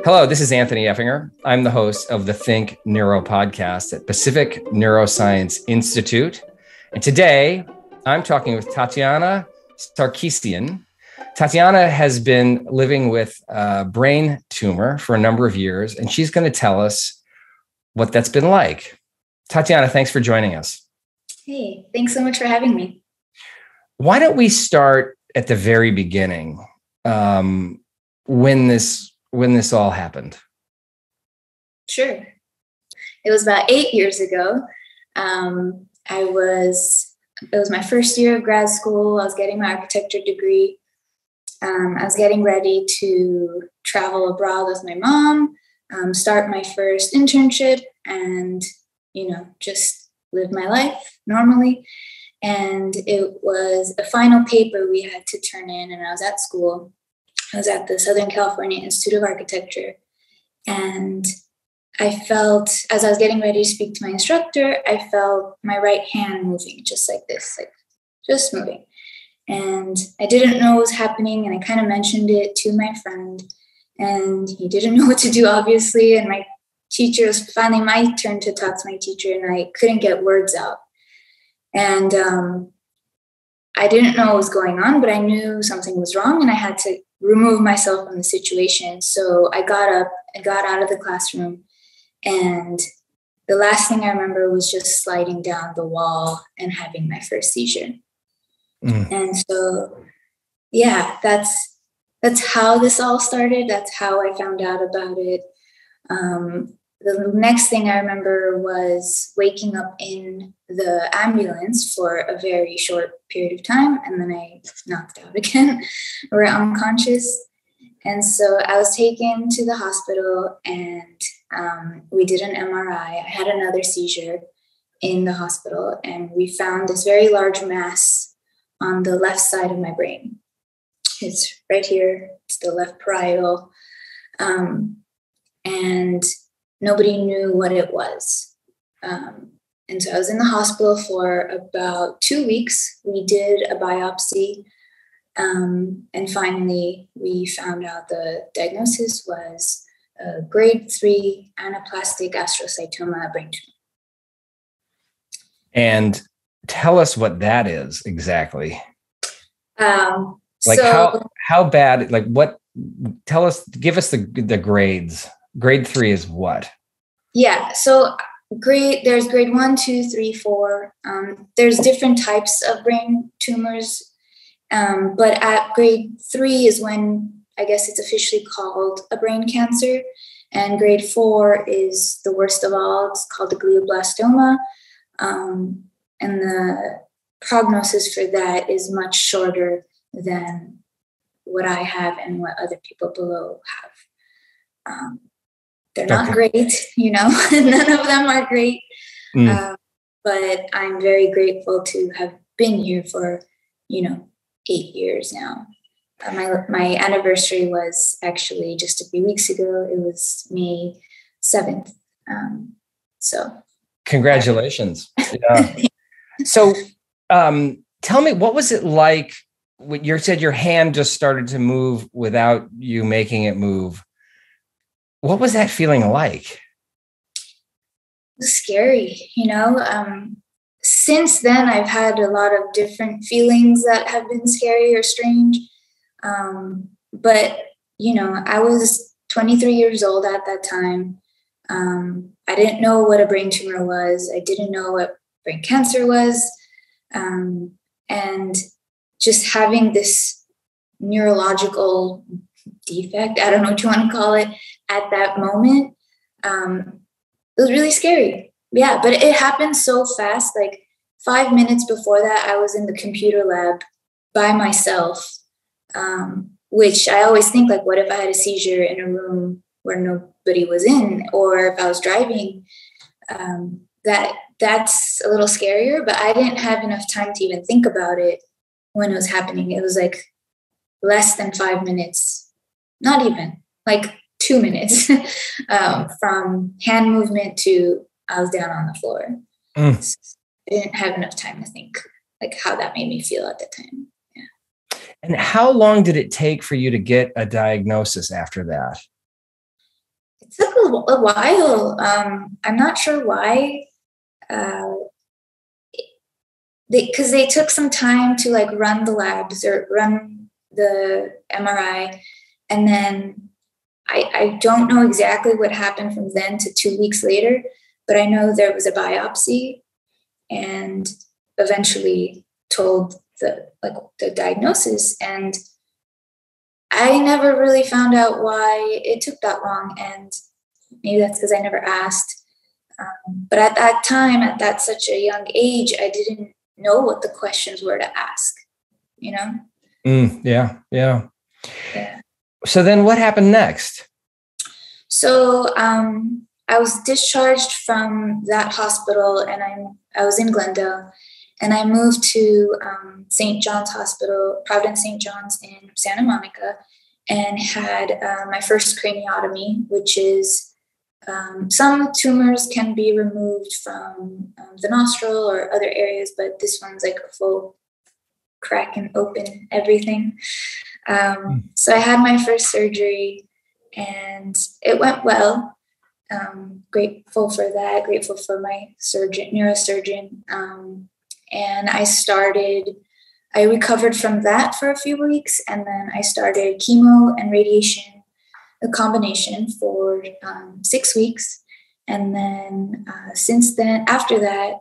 Hello, this is Anthony Effinger. I'm the host of the Think Neuro podcast at Pacific Neuroscience Institute. And today I'm talking with Tatiana Sarkisian. Tatiana has been living with a brain tumor for a number of years, and she's going to tell us what that's been like. Tatiana, thanks for joining us. Hey, thanks so much for having me. Why don't we start at the very beginning, when this all happened? Sure. It was about 8 years ago. It was my first year of grad school. I was getting my architecture degree. I was getting ready to travel abroad with my mom, start my first internship, and, just live my life normally. And it was a final paper we had to turn in, and I was at school. I was at the Southern California Institute of Architecture, and I felt, as I was getting ready to speak to my instructor, I felt my right hand moving just like this, just moving. And I didn't know what was happening, and I kind of mentioned it to my friend, and he didn't know what to do, obviously. And my teacher, it was finally my turn to talk to my teacher, and I couldn't get words out. And I didn't know what was going on, but I knew something was wrong, and I had to remove myself from the situation. So I got up and got out of the classroom, and the last thing I remember was just sliding down the wall and having my first seizure. And so, yeah, that's how this all started. That's how I found out about it. The next thing I remember was waking up in the ambulance for a very short period of time, and then I knocked out again or unconscious. And so I was taken to the hospital, and we did an MRI. I had another seizure in the hospital, and we found this very large mass on the left side of my brain. It's right here. It's the left parietal. And nobody knew what it was. And so I was in the hospital for about 2 weeks. We did a biopsy. And finally, we found out the diagnosis was a grade 3 Anaplastic Astrocytoma brain tumor. And tell us what that is exactly. How bad, give us the grades. Grade 3 is what? Yeah. So there's grade 1, 2, 3, 4. There's different types of brain tumors. But at grade 3 is when I guess it's officially called a brain cancer. And grade 4 is the worst of all. It's called the glioblastoma. And the prognosis for that is much shorter than what I have and what other people below have. They're not great, none of them are great. But I'm very grateful to have been here for, 8 years now. My anniversary was actually just a few weeks ago. It was May 7th. Congratulations. Yeah. So tell me, what was it like when you said your hand just started to move without you making it move? What was that feeling like? It was scary, Since then, I've had a lot of different feelings that have been scary or strange. But, I was 23 years old at that time. I didn't know what a brain tumor was. I didn't know what brain cancer was. And just having this neurological defect, I don't know what you want to call it, at that moment, it was really scary. Yeah, but it happened so fast. Like 5 minutes before that, I was in the computer lab by myself, which I always think, like, what if I had a seizure in a room where nobody was in, or if I was driving? That's a little scarier, but I didn't have enough time to even think about it when it was happening. It was like less than 5 minutes, not even, like 2 minutes from hand movement to I was down on the floor. So I didn't have enough time to think like how that made me feel at the time. Yeah. And how long did it take for you to get a diagnosis after that? It took a while. I'm not sure why. Because they took some time to like run the labs or run the MRI. And then I don't know exactly what happened from then to 2 weeks later, but I know there was a biopsy and eventually told the diagnosis. And I never really found out why it took that long. And maybe that's because I never asked. But at that time, at such a young age, I didn't know what the questions were to ask, you know? Yeah. So then what happened next? So I was discharged from that hospital, and I was in Glendale, and I moved to St. John's Hospital, Providence St. John's in Santa Monica, and had my first craniotomy, which is some tumors can be removed from the nostril or other areas, but this one's like a full crack and open everything. So I had my first surgery and it went well. Grateful for that, grateful for my neurosurgeon. And I recovered from that for a few weeks, and then I started chemo and radiation, a combination for 6 weeks. And then since then, after that,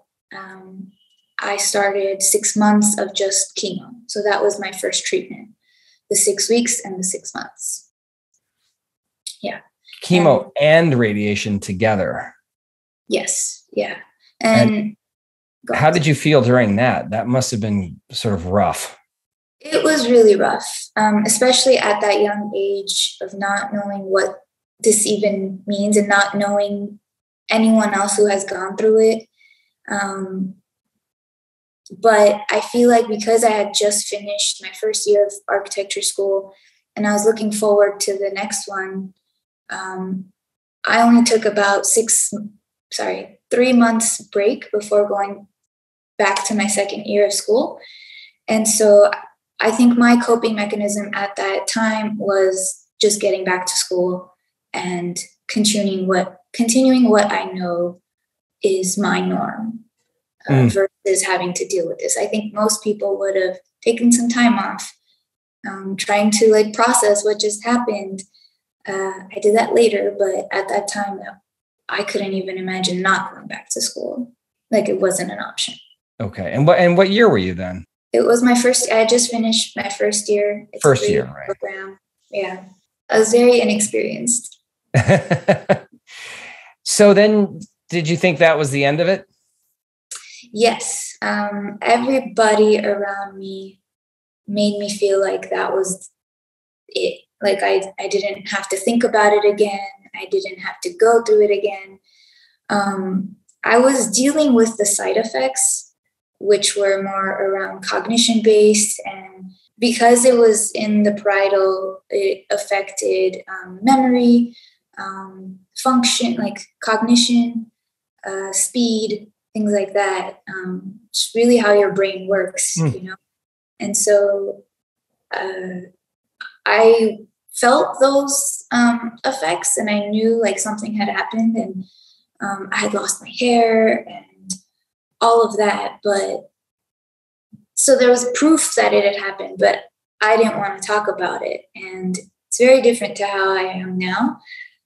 I started 6 months of just chemo. So that was my first treatment, the 6 weeks and the 6 months. Yeah. Chemo and radiation together. Yes. Yeah. And how did you feel during that? That must have been sort of rough. It was really rough, especially at that young age of not knowing what this even means and not knowing anyone else who has gone through it. But I feel like because I had just finished my first year of architecture school and I was looking forward to the next one, I only took about 3 months break before going back to my second year of school. And so I think my coping mechanism at that time was just getting back to school and continuing what I know is my norm versus having to deal with this. I think most people would have taken some time off, trying to like process what just happened. I did that later, but at that time, I couldn't even imagine not going back to school. Like it wasn't an option. Okay. And what year were you then? It was my first. I just finished my first year. It's first year, right? Program. Yeah, I was very inexperienced. So then, did you think that was the end of it? Yes. Everybody around me made me feel like that was it. Like I didn't have to think about it again. I didn't have to go through it again. I was dealing with the side effects, which were more around cognition based. And because it was in the parietal, it affected memory, function, like cognition, speed, things like that. It's really how your brain works, you know? And so I felt those effects, and I knew like something had happened, and I had lost my hair and all of that. But so there was proof that it had happened, but I didn't want to talk about it. And it's very different to how I am now.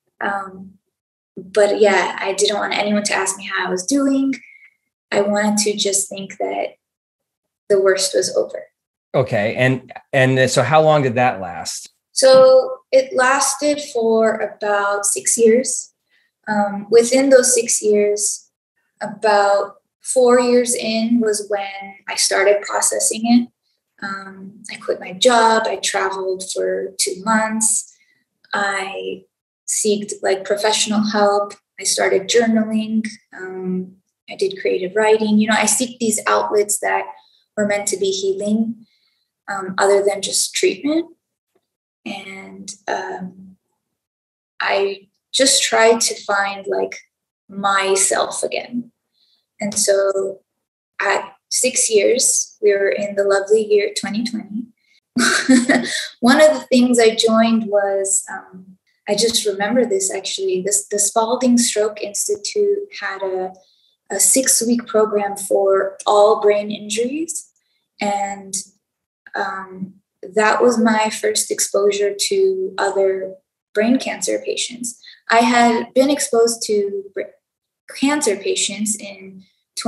But yeah, I didn't want anyone to ask me how I was doing. I wanted to just think that the worst was over. Okay. And so how long did that last? So it lasted for about 6 years. Within those 6 years, about 4 years in was when I started processing it. I quit my job. I traveled for 2 months. I sought like professional help. I started journaling. I did creative writing. You know, I seek these outlets that were meant to be healing, other than just treatment. And I just tried to find like myself again. And so at 6 years, we were in the lovely year 2020. One of the things I joined was I just remember this actually. The Spalding Stroke Institute had a 6-week program for all brain injuries. And that was my first exposure to other brain cancer patients. I had been exposed to cancer patients in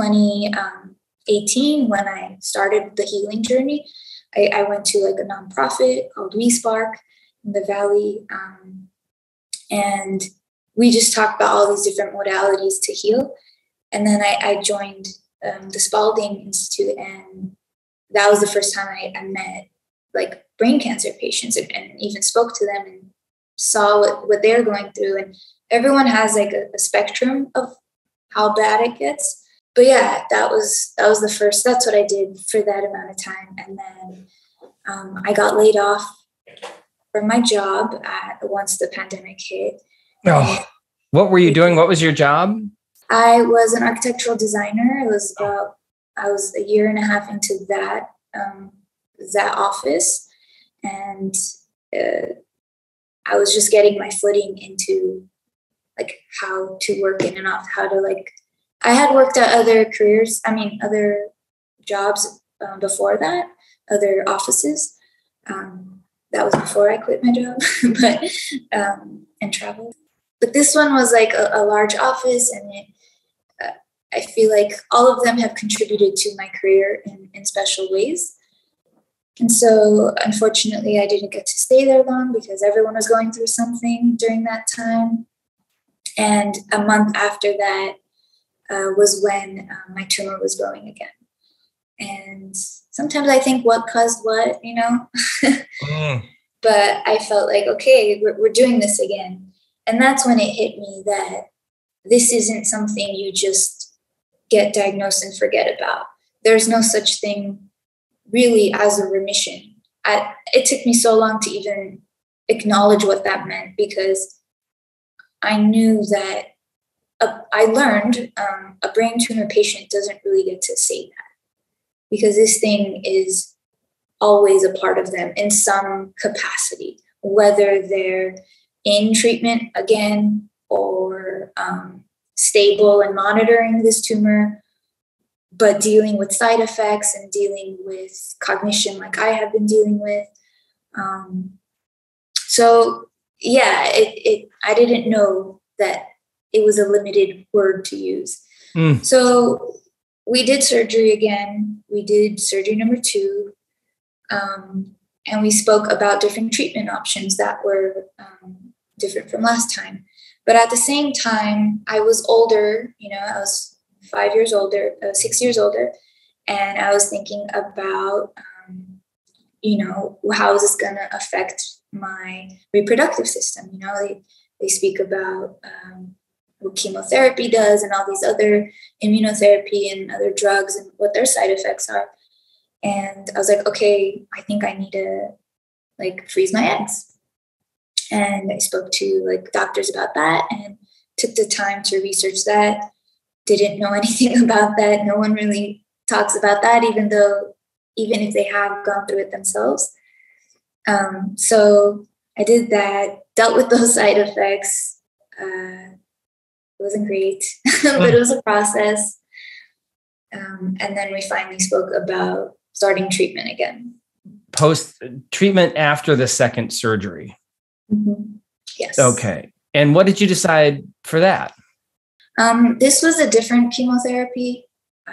2018 when I started the healing journey. I went to like a nonprofit called WeSpark in the Valley. And we just talked about all these different modalities to heal. And then I joined the Spalding Institute, and that was the first time I met like brain cancer patients and even spoke to them and saw what they're going through. And everyone has like a spectrum of how bad it gets. But yeah, that was the first, that's what I did for that amount of time. And then I got laid off from my job once the pandemic hit. Oh, what were you doing? What was your job? I was an architectural designer. I was a year and a half into that office, and I was just getting my footing into like how to work in and off, how to like, I had worked at other jobs before that, other offices. That was before I quit my job, but and traveled. But this one was like a large office, and I feel like all of them have contributed to my career in special ways. And so, unfortunately, I didn't get to stay there long because everyone was going through something during that time. And a month after that was when my tumor was growing again. And sometimes I think what caused what, But I felt like, okay, we're doing this again. And that's when it hit me that this isn't something you just get diagnosed and forget about. There's no such thing really as a remission. It took me so long to even acknowledge what that meant, because I knew that I learned a brain tumor patient doesn't really get to say that, because this thing is always a part of them in some capacity, whether they're in treatment again or stable and monitoring this tumor, but dealing with side effects and dealing with cognition like I have been dealing with. So yeah, I didn't know that it was a limited word to use. So we did surgery again. We did surgery number 2. And we spoke about different treatment options that were different from last time. But at the same time, I was older, I was 6 years older. And I was thinking about, how is this going to affect my reproductive system? They speak about what chemotherapy does and all these other immunotherapy and other drugs and what their side effects are. And I was like, okay, I think I need to freeze my eggs. And I spoke to doctors about that and took the time to research that. Didn't know anything about that. No one really talks about that, even if they have gone through it themselves. So I did that, dealt with those side effects. It wasn't great, but it was a process. And then we finally spoke about starting treatment again. Post-treatment after the second surgery. Mm-hmm. Yes. Okay. And what did you decide for that? This was a different chemotherapy.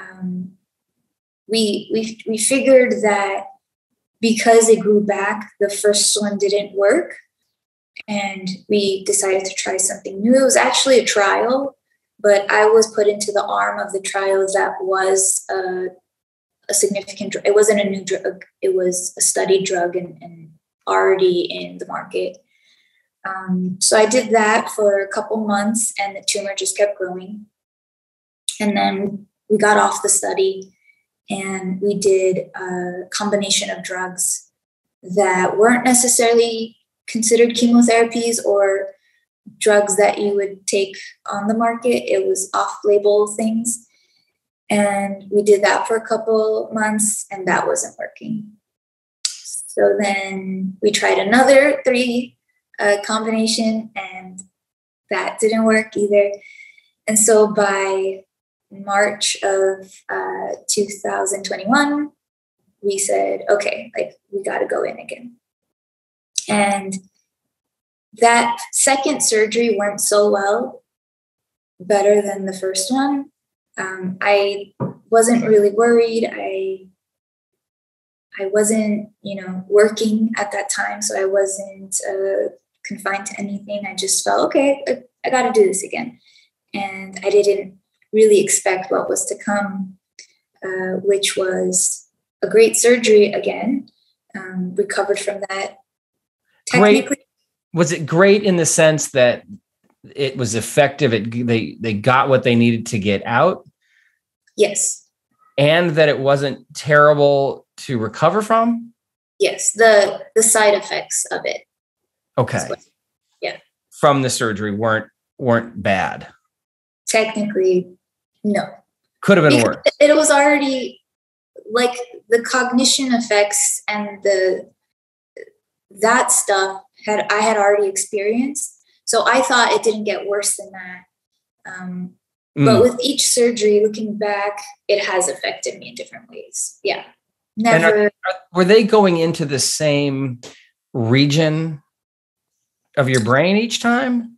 We figured that because it grew back, the first one didn't work, and we decided to try something new. It was actually a trial, but I was put into the arm of the trial that was a significant drug. It wasn't a new drug. It was a studied drug and already in the market. So I did that for a couple months, and the tumor just kept growing. And then we got off the study, and we did a combination of drugs that weren't necessarily considered chemotherapies or drugs that you would take on the market. It was off-label things. And we did that for a couple months, and that wasn't working. So then we tried another 3 combination, and that didn't work either. And so by March of 2021, we said, okay, like we got to go in again. And that second surgery went so well, better than the first one. I wasn't really worried. I wasn't, working at that time, so I wasn't confined to anything. I just felt, okay, I got to do this again. And I didn't really expect what was to come, which was a great surgery again. Recovered from that. Great. Was it great in the sense that it was effective? They got what they needed to get out? Yes. And that it wasn't terrible to recover from? Yes. The side effects of it. Okay. Yeah. From the surgery weren't bad. Technically, no. Could have been worse. It was already like the cognition effects and that stuff I had already experienced. So I thought it didn't get worse than that. But with each surgery, looking back, it has affected me in different ways. Yeah. Never. Were they going into the same region of your brain each time?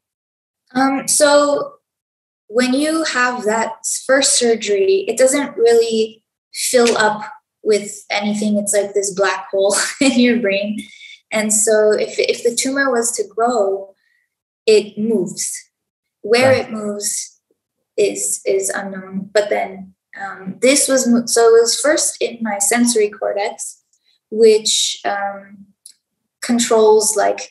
So when you have that first surgery, it doesn't really fill up with anything. It's like this black hole in your brain. And so if the tumor was to grow, it moves. Where it moves is unknown. But then this was, so it was first in my sensory cortex, which controls like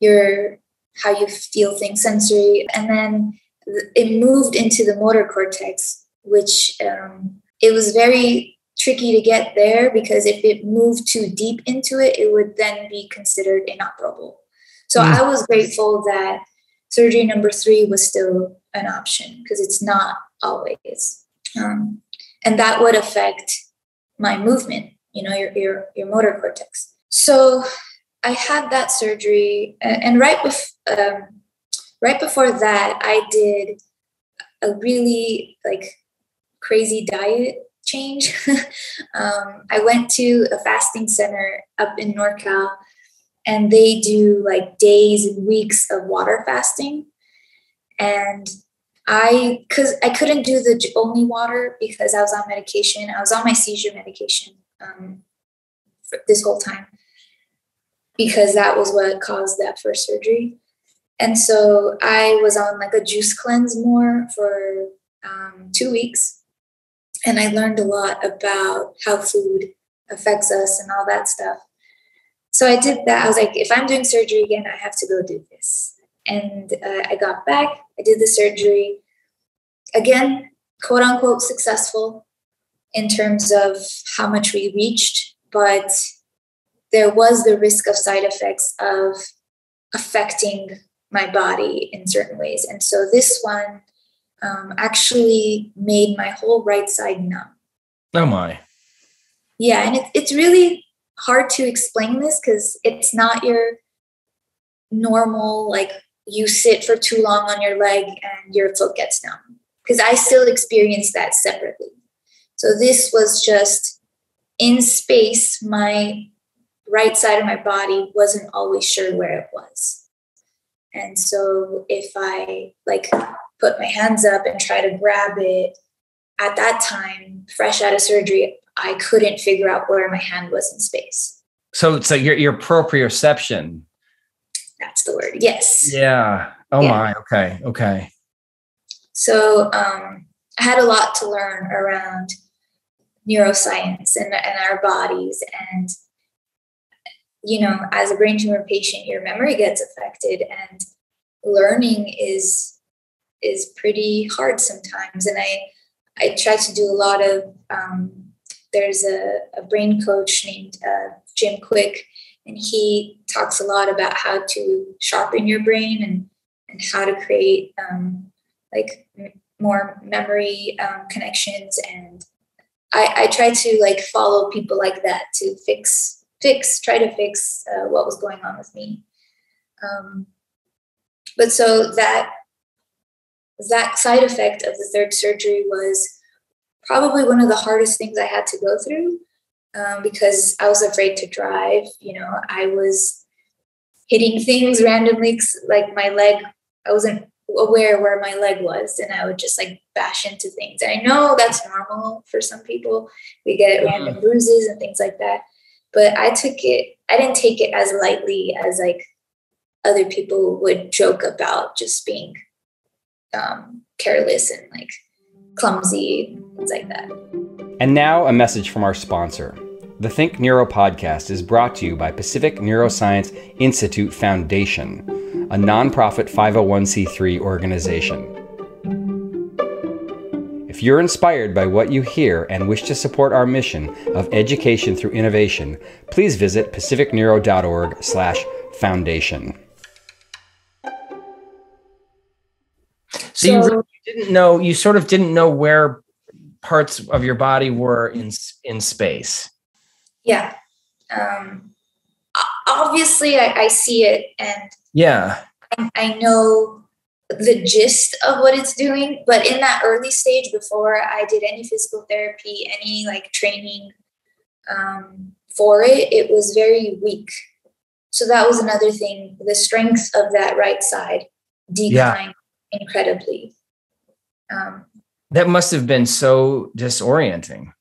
how you feel things sensory. And then it moved into the motor cortex, which it was very tricky to get there, because if it moved too deep into it, it would then be considered inoperable. So I was grateful that surgery number 3 was still an option, because it's not always. And that would affect my movement, your motor cortex. So I had that surgery, and right before that, I did a really crazy diet change. I went to a fasting center up in NorCal, and they do like days and weeks of water fasting. And because I couldn't do the only water because I was on medication. I was on my seizure medication for this whole time, because that was what caused that first surgery. And so I was on like a juice cleanse more for 2 weeks. And I learned a lot about how food affects us and all that stuff. So I did that. I was like, if I'm doing surgery again, I have to go do this. And I got back. I did the surgery. Again, quote unquote, successful in terms of how much we reached. But there was the risk of side effects of affecting my body in certain ways. And so this one actually made my whole right side numb. Oh my. Yeah, and it's really hard to explain this, because it's not your normal, like you sit for too long on your leg and your foot gets numb, because I still experience that separately. So this was just in space. My right side of my body wasn't always sure where it was. And so if I put my hands up and try to grab it at that time, fresh out of surgery, I couldn't figure out where my hand was in space. So your proprioception. That's the word. Yes. Yeah. Oh my. Okay. So I had a lot to learn around neuroscience and our bodies. And, as a brain tumor patient, your memory gets affected, and learning is pretty hard sometimes. And I try to do a lot of, there's a brain coach named Jim Quick, and he talks a lot about how to sharpen your brain and how to create more memory connections. And I try to follow people like that to try to fix what was going on with me. But so that side effect of the third surgery was probably one of the hardest things I had to go through, because I was afraid to drive. I was hitting things randomly, like my leg, I wasn't aware where my leg was, and I would just like bash into things. And I know that's normal for some people. We get random bruises and things like that. But I didn't take it as lightly as like other people would joke about just being careless and like clumsy, things like that. And now a message from our sponsor. The Think Neuro podcast is brought to you by Pacific Neuroscience Institute Foundation, a nonprofit 501c3 organization. If you're inspired by what you hear and wish to support our mission of education through innovation, please visit pacificneuro.org/foundation. So you really didn't know, you sort of didn't know where parts of your body were in space. Yeah. Obviously I see it, and yeah, I know the gist of what it's doing, but in that early stage, before I did any physical therapy, any like training for it, it was very weak. So that was another thing. The strength of that right side declined incredibly. That must have been so disorienting.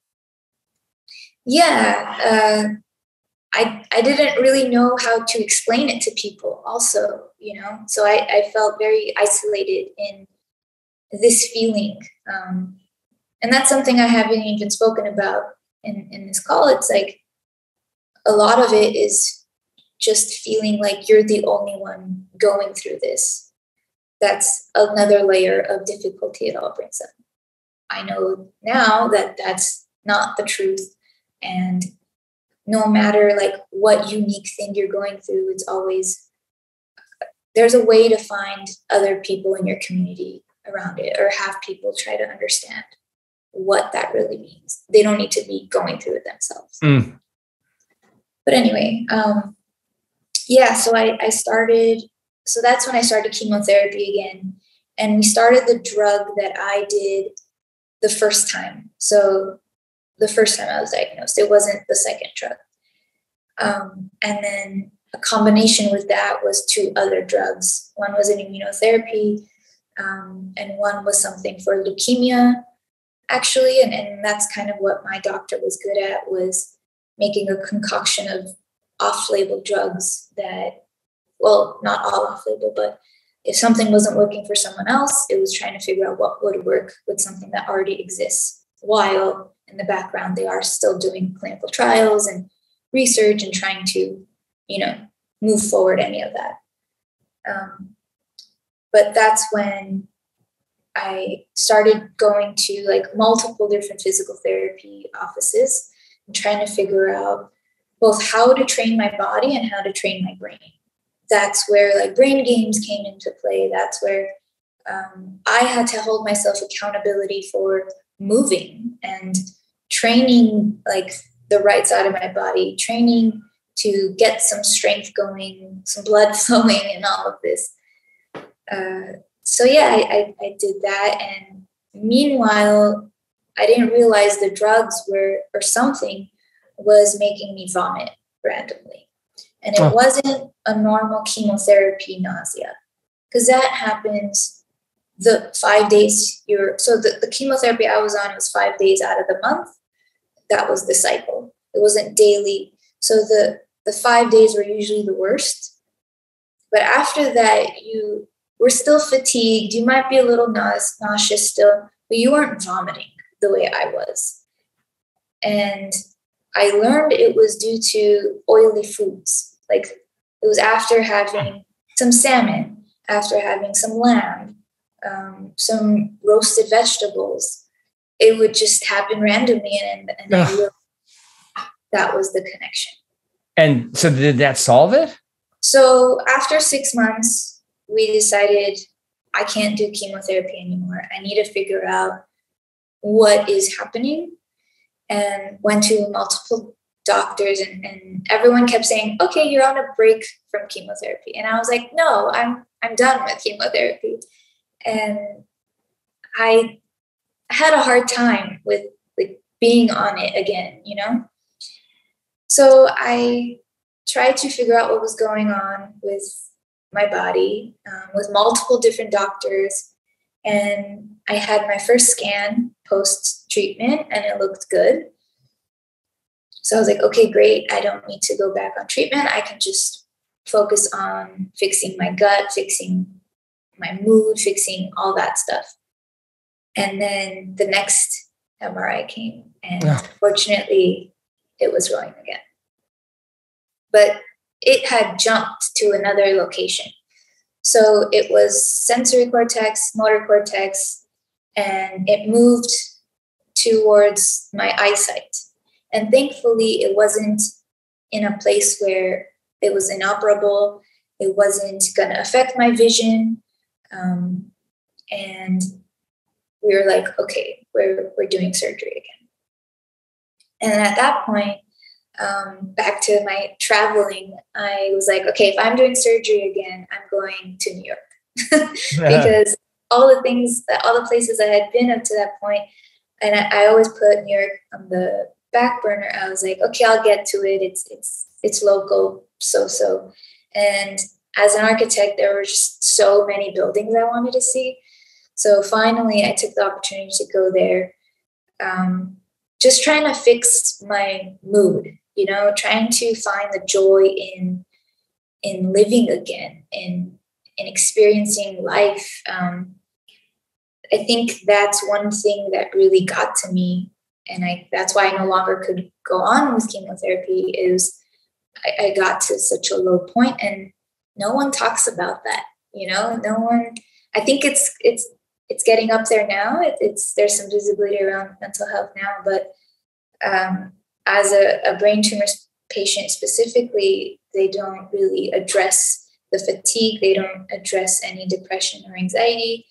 Yeah. I didn't really know how to explain it to people also, so I felt very isolated in this feeling. And that's something I haven't even spoken about in this call. It's like a lot of it is just feeling like you're the only one going through this. That's another layer of difficulty it all brings up. I know now that that's not the truth. And no matter like what unique thing you're going through, it's always, there's a way to find other people in your community around it, or have people try to understand what that really means. They don't need to be going through it themselves. But anyway, so I started, so that's when I started chemotherapy again. And we started the drug that I did the first time. So the first time I was diagnosed, it wasn't the second drug. And then a combination with that was 2 other drugs. One was an immunotherapy, and one was something for leukemia, actually. And that's kind of what my doctor was good at, was making a concoction of off-label drugs that, well, not all off-label, but if something wasn't working for someone else, it was trying to figure out what would work with something that already exists, while in the background they are still doing clinical trials and research and trying to, move forward any of that. But that's when I started going to like multiple different physical therapy offices and trying to figure out both how to train my body and how to train my brain. That's where like brain games came into play. That's where I had to hold myself accountability for moving and training like the right side of my body, training to get some strength going, some blood flowing, and all of this. I did that. And meanwhile, I didn't realize the drugs or something was making me vomit randomly. And it wasn't a normal chemotherapy nausea, because that happens the 5 days the chemotherapy I was on was 5 days out of the month. That was the cycle. It wasn't daily. So the 5 days were usually the worst. But after that, you were still fatigued. You might be a little nauseous still, but you weren't vomiting the way I was. And I learned it was due to oily foods. Like it was after having some salmon, after having some lamb, some roasted vegetables. It would just happen randomly, and I realized that was the connection. And so did that solve it? So after 6 months, we decided I can't do chemotherapy anymore. I need to figure out what is happening, and went to multiple doctors, and everyone kept saying, okay, you're on a break from chemotherapy. And I was like, no, I'm done with chemotherapy. And I had a hard time with like being on it again, you know? So I tried to figure out what was going on with my body, with multiple different doctors. And I had my first scan post-treatment and it looked good. So I was like, okay, great. I don't need to go back on treatment. I can just focus on fixing my gut, fixing my mood, fixing all that stuff. And then the next MRI came, and fortunately, it was growing again. But it had jumped to another location. So it was sensory cortex, motor cortex, and it moved towards my eyesight. And thankfully, it wasn't in a place where it was inoperable. It wasn't going to affect my vision. And we were like, okay, we're doing surgery again. And at that point, back to my traveling, I was like, okay, if I'm doing surgery again, I'm going to New York. Because all the places I had been up to that point, and I always put New York on the back burner. I was like, okay, I'll get to it. It's local, so. And as an architect, there were just so many buildings I wanted to see. So finally, I took the opportunity to go there, just trying to fix my mood, you know, trying to find the joy in living again, in experiencing life. I think that's one thing that really got to me, and that's why I no longer could go on with chemotherapy, is I got to such a low point, and no one talks about that, you know, no one. I think it's getting up there now. There's some visibility around mental health now, but as a brain tumor patient specifically, they don't really address the fatigue. They don't address any depression or anxiety.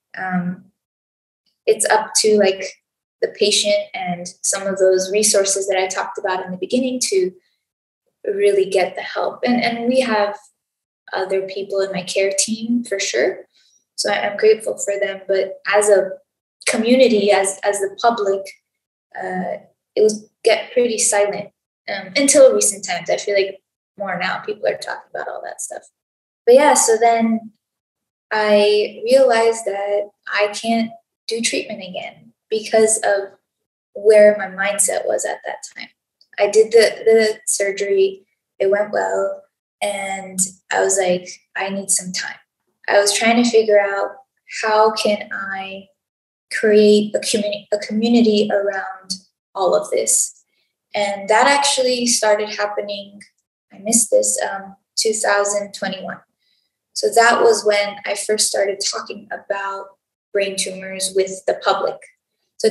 It's up to like the patient and some of those resources that I talked about in the beginning to really get the help. And we have other people in my care team for sure. So I'm grateful for them. But as a community, as the public, it was get pretty silent until recent times. I feel like more now people are talking about all that stuff. But yeah, so then I realized that I can't do treatment again because of where my mindset was at that time. I did the surgery. It went well. And I was like, I need some time. I was trying to figure out how can I create a community around all of this. And that actually started happening, I missed this, 2021. So that was when I first started talking about brain tumors with the public. So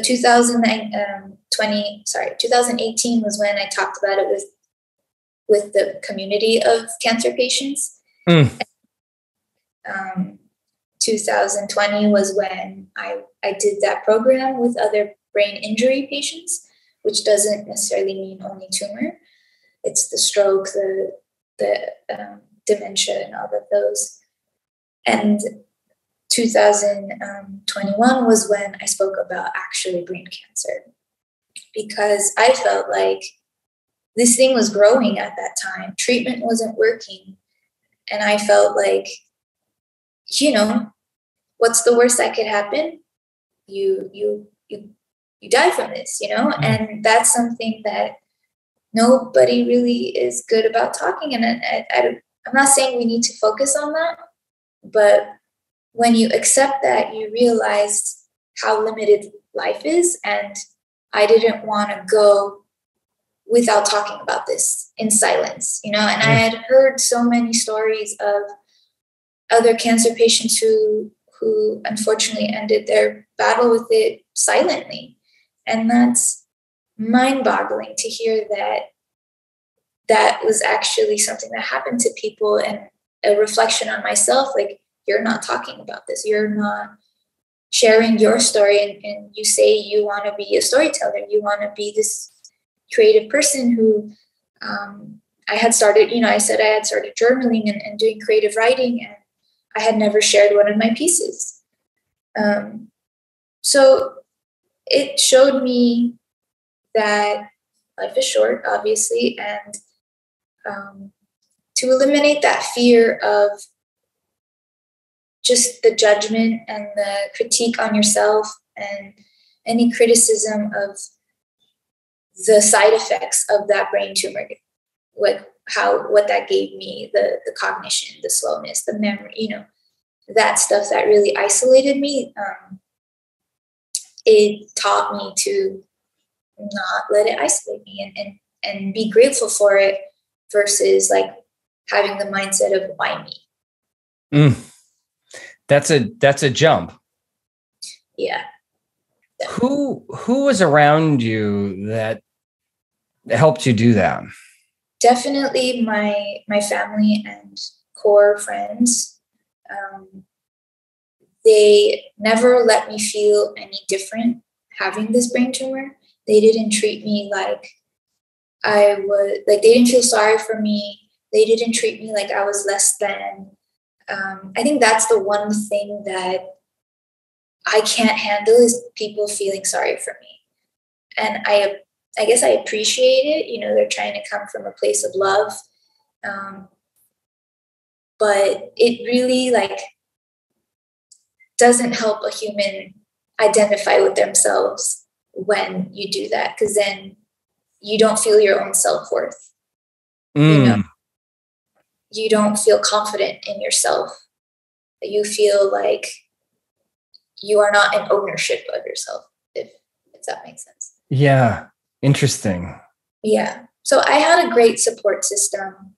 2018 was when I talked about it with the community of cancer patients. 2020 was when I did that program with other brain injury patients, which doesn't necessarily mean only tumor. It's the stroke, the dementia, and all of those. And 2021 was when I spoke about actually brain cancer, because I felt like this thing was growing at that time. Treatment wasn't working. And I felt like, you know, what's the worst that could happen? You die from this, you know? Mm-hmm. And that's something that nobody really is good about talking. And I'm not saying we need to focus on that, but when you accept that, you realize how limited life is. And I didn't want to go without talking about this in silence, you know? And I had heard so many stories of other cancer patients who unfortunately ended their battle with it silently. And that's mind-boggling to hear that was actually something that happened to people, and a reflection on myself, like, you're not talking about this. You're not sharing your story. And you say you want to be a storyteller. You want to be this creative person who I had started, I said I had started journaling and doing creative writing, and I had never shared one of my pieces. So it showed me that life is short, obviously, and to eliminate that fear of just the judgment and the critique on yourself and any criticism of the side effects of that brain tumor, what that gave me, the cognition, the slowness, the memory, that stuff that really isolated me. It taught me to not let it isolate me and be grateful for it versus like having the mindset of why me. That's a jump. Yeah. Who was around you that helped you do that? Definitely my family and core friends. They never let me feel any different having this brain tumor. They didn't treat me like they didn't feel sorry for me. They didn't treat me like I was less than. I think that's the one thing that I can't handle is people feeling sorry for me. And I guess I appreciate it. They're trying to come from a place of love. But it really doesn't help a human identify with themselves when you do that, because then you don't feel your own self-worth. You don't feel confident in yourself. You feel like you are not in ownership of yourself, if that makes sense. Yeah. Interesting. Yeah. So I had a great support system.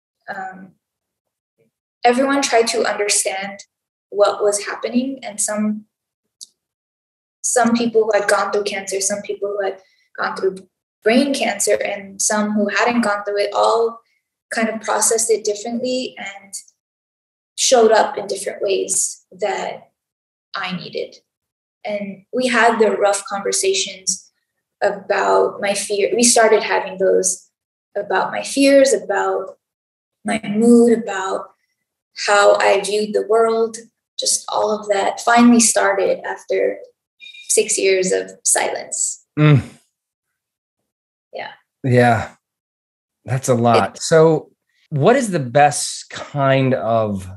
Everyone tried to understand what was happening, and some people who had gone through cancer, some people who had gone through brain cancer, and some who hadn't gone through it, all kind of processed it differently and showed up in different ways that I needed. And we had the rough conversations about my fear. We started having those about my fears, about my mood, about how I viewed the world. Just all of that finally started after 6 years of silence. Yeah. That's a lot. So what is the best kind of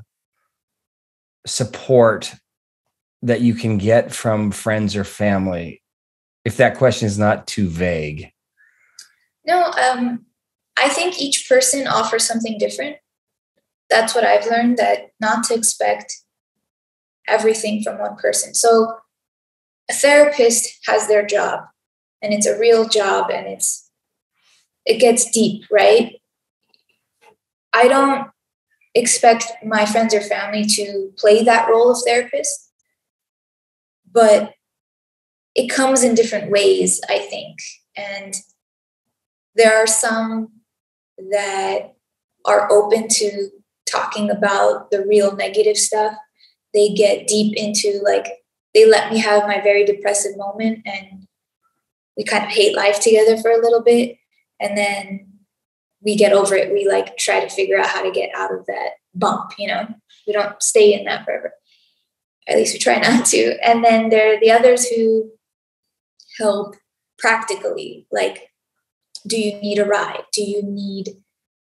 support that you can get from friends or family, if that question is not too vague? No, I think each person offers something different. That's what I've learned, that not to expect everything from one person. So a therapist has their job, and it's a real job, and it gets deep, right? I don't expect my friends or family to play that role of therapist, but it comes in different ways, I think. And there are some that are open to talking about the real negative stuff. They get deep into, they let me have my very depressive moment, and we kind of hate life together for a little bit. And then we get over it. We try to figure out how to get out of that bump, we don't stay in that forever. At least we try not to. And then there are the others who help practically. Do you need a ride? Do you need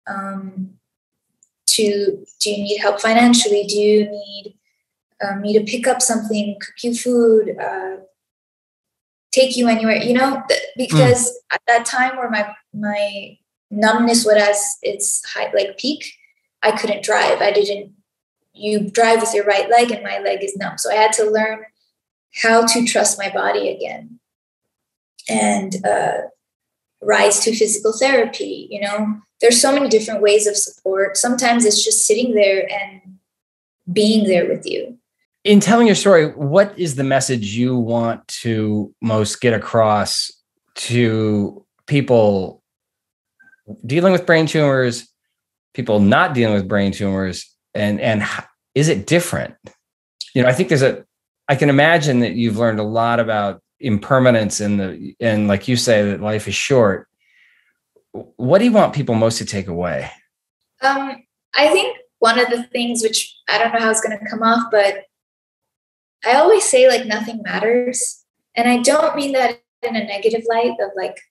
do you need help financially? Do you need me to pick up something, cook you food, take you anywhere? Because at that time where my numbness was at its high, peak, I couldn't drive. You drive with your right leg, and my leg is numb. So I had to learn how to trust my body again, and rise to physical therapy. There's so many different ways of support. Sometimes it's just sitting there and being there with you. In telling your story, what is the message you want to most get across to people dealing with brain tumors, people not dealing with brain tumors, and is it different? I think I can imagine that you've learned a lot about impermanence and like you say, that life is short. what do you want people most to take away? I think one of the things, which I don't know how it's going to come off, but I always say like nothing matters. And I don't mean that in a negative light of like,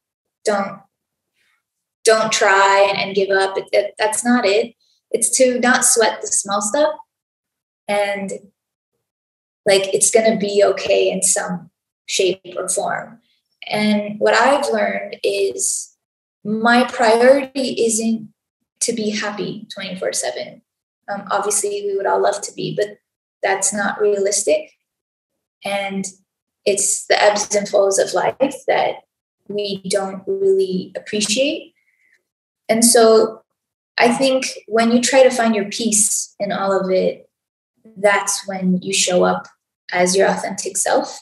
don't try and give up. That's not it. It's to not sweat the small stuff, and like it's going to be okay in some shape or form. And what I've learned is my priority isn't to be happy 24/7. Obviously, we would all love to be, but that's not realistic. And it's the ebbs and flows of life that we don't really appreciate. And so I think when you try to find your peace in all of it, that's when you show up as your authentic self.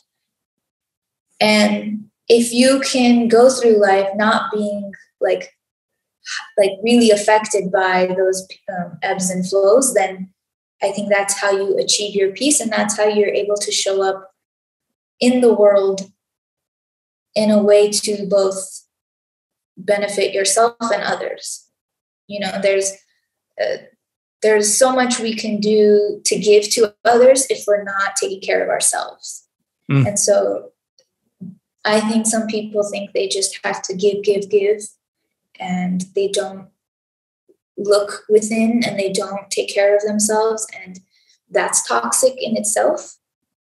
And if you can go through life not being like really affected by those ebbs and flows, then I think that's how you achieve your peace, and that's how you're able to show up in the world in a way to both benefit yourself and others. You know, there's so much we can do to give to others if we're not taking care of ourselves. And so I think some people think they just have to give, and they don't look within and they don't take care of themselves. And that's toxic in itself.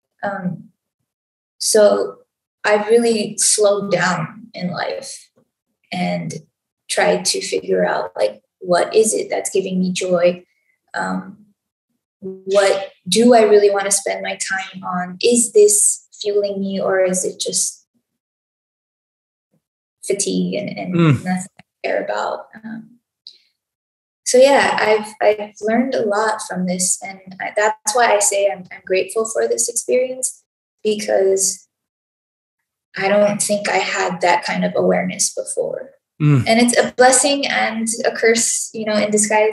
So I've really slowed down in life and tried to figure out like, what is it that's giving me joy? What do I really want to spend my time on? Is this fueling me, or is it just fatigue and nothing I care about? So yeah, I've learned a lot from this, and that's why I say I'm grateful for this experience, because I don't think I had that kind of awareness before. And it's a blessing and a curse, you know, in disguise.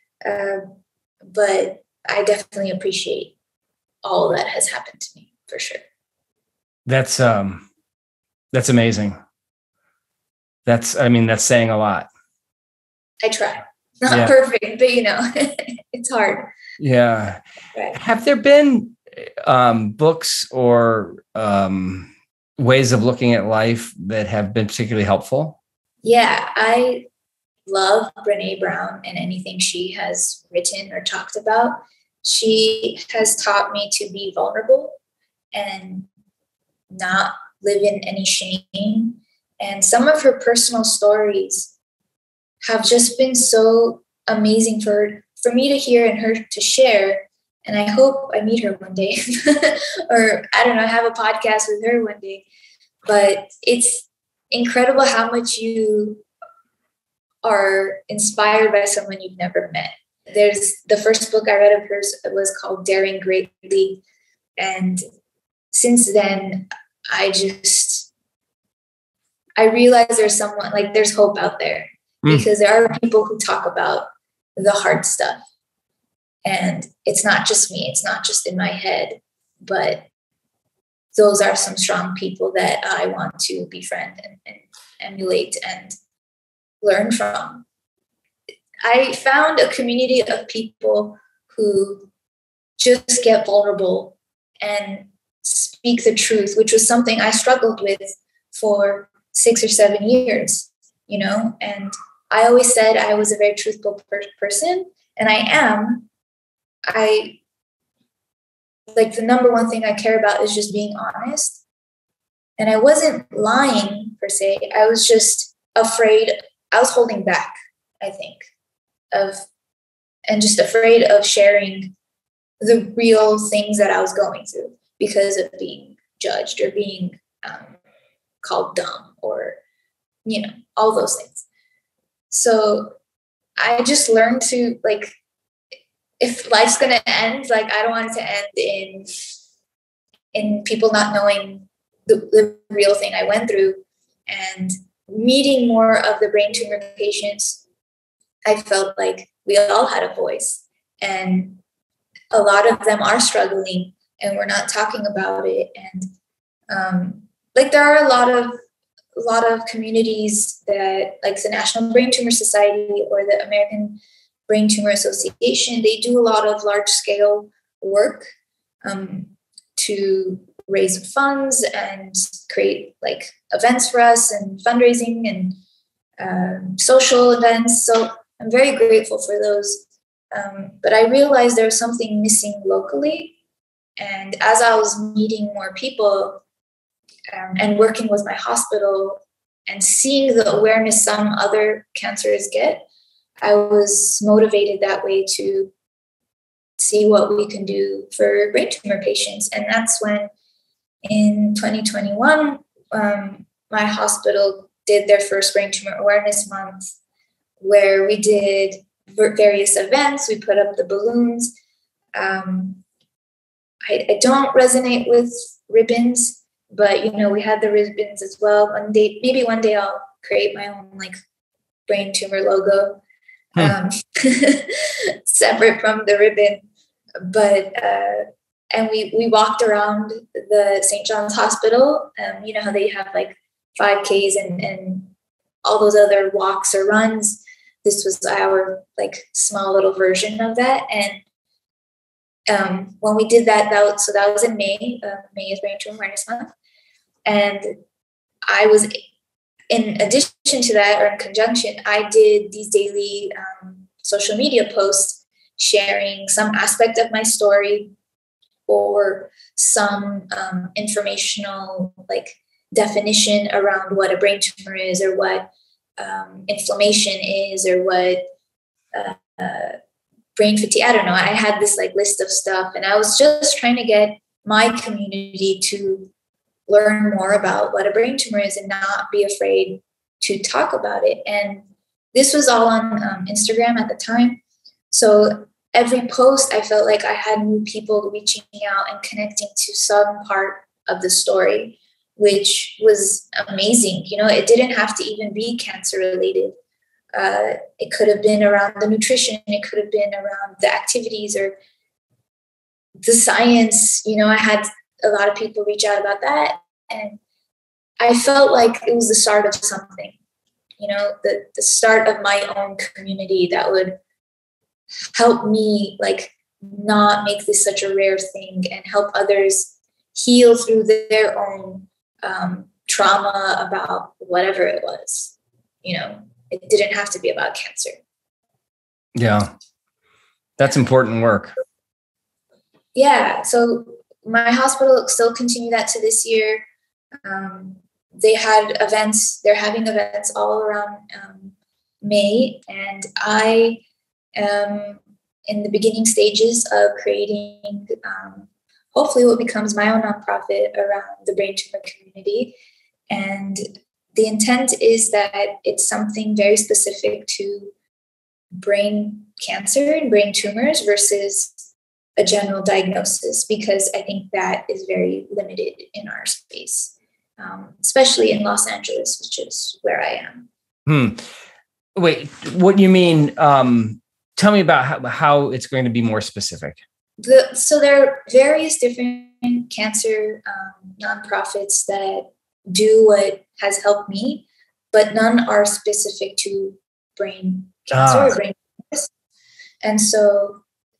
But I definitely appreciate all that has happened to me, for sure. That's amazing. That's saying a lot. I try. Not perfect, but you know, it's hard. Yeah. Right. Have there been books or ways of looking at life that have been particularly helpful? Yeah, I love Brené Brown and anything she has written or talked about. She has taught me to be vulnerable and not live in any shame. And some of her personal stories have just been so amazing for me to hear and her to share. And I hope I meet her one day or I don't know, have a podcast with her one day. But it's incredible how much you are inspired by someone you've never met. There's the first book I read of hers was called Daring Greatly. And since then, I realize there's someone, like there's hope out there, because there are people who talk about the hard stuff. And it's not just me, it's not just in my head, but those are some strong people that I want to befriend and emulate and learn from. I found a community of people who just get vulnerable and speak the truth, which was something I struggled with for 6 or 7 years, you know, and I always said I was a very truthful person, and I am. Like the number one thing I care about is just being honest. And I wasn't lying per se. I was just afraid. I was holding back, I think, and just afraid of sharing the real things that I was going through because of being judged or being called dumb or, you know, all those things. So I just learned to, like, if life's going to end, like, I don't want it to end in people not knowing the real thing I went through. And meeting more of the brain tumor patients, I felt like we all had a voice, and a lot of them are struggling and we're not talking about it. And like, there are a lot of a lot of communities that, like the National Brain Tumor Society or the American Brain Tumor Association, they do a lot of large scale work to raise funds and create like events for us and fundraising and social events. So I'm very grateful for those. But I realized there was something missing locally. And as I was meeting more people and working with my hospital and seeing the awareness some other cancers get, I was motivated that way to see what we can do for brain tumor patients. And that's when in 2021, my hospital did their first Brain Tumor Awareness Month, where we did various events. We put up the balloons. I don't resonate with ribbons, but, we had the ribbons as well. Maybe one day I'll create my own like brain tumor logo, separate from the ribbon. But, and we walked around the St. John's Hospital. You know how they have like 5Ks and all those other walks or runs. This was our like small little version of that. And when we did that was in May. May is Brain Tumor Awareness Month. And I was, in addition to that, or in conjunction, I did these daily social media posts sharing some aspect of my story or some informational like definition around what a brain tumor is, or what inflammation is, or what brain fatigue. I don't know. I had this like list of stuff, and I was just trying to get my community to learn more about what a brain tumor is and not be afraid to talk about it. And this was all on Instagram at the time. So every post, I felt like I had new people reaching out and connecting to some part of the story, which was amazing. It didn't have to even be cancer related. It could have been around the nutrition. It could have been around the activities or the science. I had a lot of people reach out about that. And I felt like it was the start of something, the start of my own community that would help me like not make this such a rare thing and help others heal through their own trauma about whatever it was. It didn't have to be about cancer. Yeah. That's important work. Yeah. So my hospital still continued that to this year. They had events. They're having events all around May. And I am in the beginning stages of creating hopefully what becomes my own nonprofit around the brain tumor community. And the intent is that it's something very specific to brain cancer and brain tumors versus a general diagnosis, because I think that is very limited in our space, especially in Los Angeles, which is where I am. Wait, what do you mean? Tell me about how it's going to be more specific. So there are various different cancer nonprofits that do what has helped me, but none are specific to brain cancer or brain tumors. And so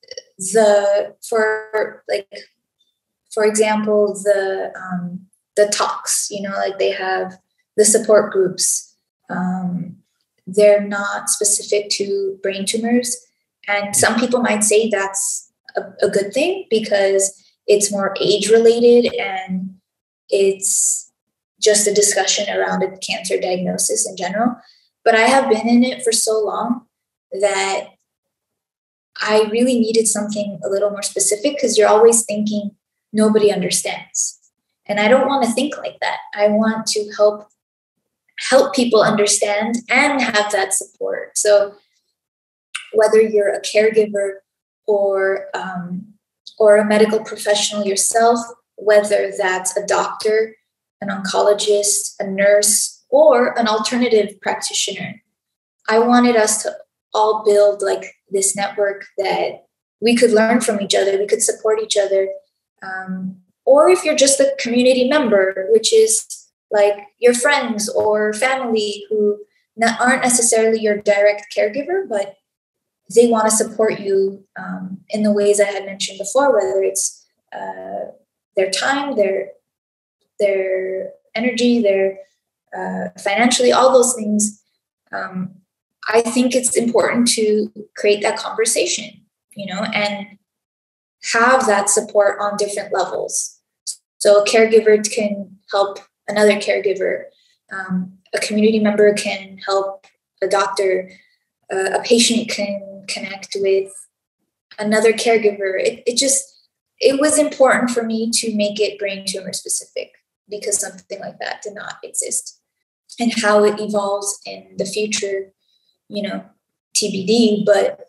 for example, the talks, like they have the support groups, they're not specific to brain tumors. And some people might say that's a good thing because it's more age related and it's just a discussion around a cancer diagnosis in general. But I have been in it for so long that I really needed something a little more specific, because you're always thinking nobody understands. And I don't want to think like that. I want to help people understand and have that support. So whether you're a caregiver or a medical professional yourself, whether that's a doctor, an oncologist, a nurse, or an alternative practitioner, I wanted us to all build like this network that we could learn from each other, we could support each other. Or if you're just a community member, which is like your friends or family who aren't necessarily your direct caregiver, but they want to support you in the ways I had mentioned before, whether it's their time, their energy, their financially, all those things. I think it's important to create that conversation, and have that support on different levels. So a caregiver can help another caregiver. A community member can help a doctor. A patient can connect with another caregiver. It was important for me to make it brain tumor specific, because something like that did not exist. And how it evolves in the future, TBD. But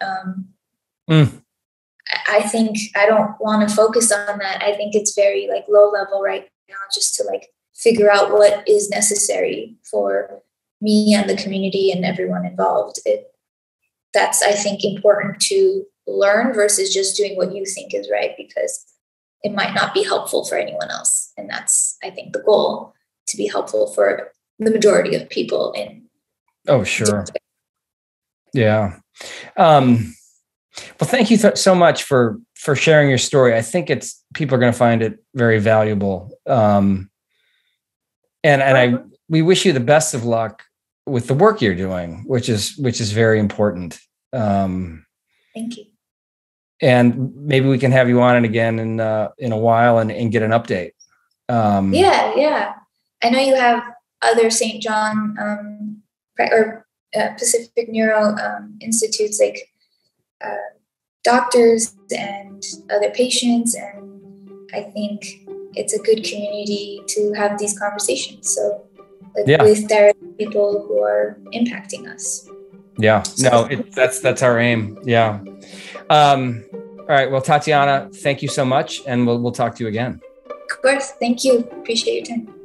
I think I don't want to focus on that. I think it's very low level right now, just to figure out what is necessary for me and the community and everyone involved. That's, I think, important to learn versus just doing what you think is right, because it might not be helpful for anyone else. And that's, I think, the goal, to be helpful for the majority of people. Oh, sure. Yeah. Well, thank you so much for sharing your story. I think people are going to find it very valuable. And we wish you the best of luck with the work you're doing, which is very important. Thank you. And maybe we can have you on it again in a while and get an update. Yeah. I know you have other St. John or Pacific Neuro institutes, doctors and other patients, and I think it's a good community to have these conversations. So with direct people who are impacting us. Yeah, no, that's our aim. Yeah. All right. Well, Tatiana, thank you so much. And we'll talk to you again. Of course. Thank you. Appreciate your time.